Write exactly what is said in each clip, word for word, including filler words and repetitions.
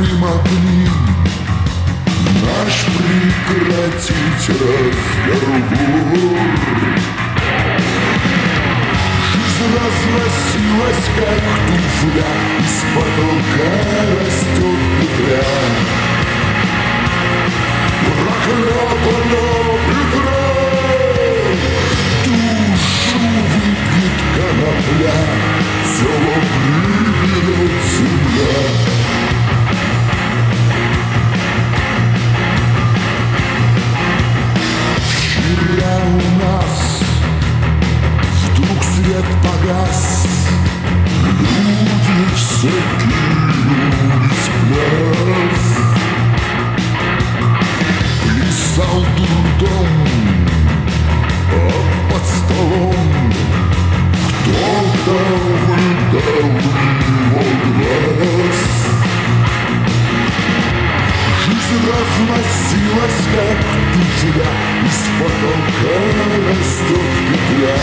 мы могли наш прекратить разговор. Жизнь разносилась, как туфля, из потолка растет петля. Проклятая петля, душу выпьет конопля, тело приберет земля. Вчера у нас вдруг свет погас, люди все кинулись в пляс. Плясал дурдом, а под столом кто-то выдал его глаз. Жизнь разносилась, как туфля, из потолка растет петля.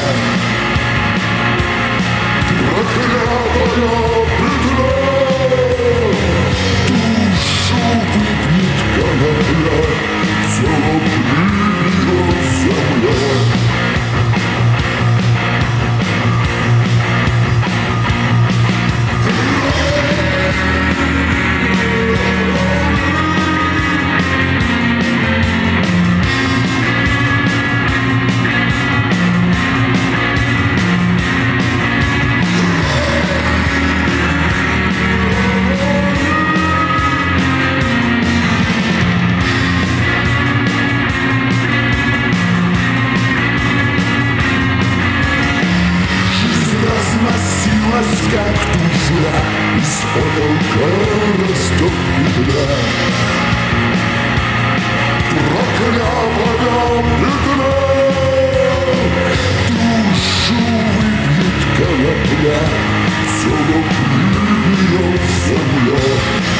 Проклятая петля, душу выпьет конопля, тело приберет земля. Разносилась, как туфля, из потолка растет петля. Проклятая петля, душу выпьет конопля, тело приберет земля.